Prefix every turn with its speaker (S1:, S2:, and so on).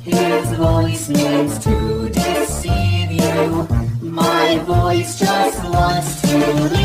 S1: His voice means to deceive you. My voice just wants to leave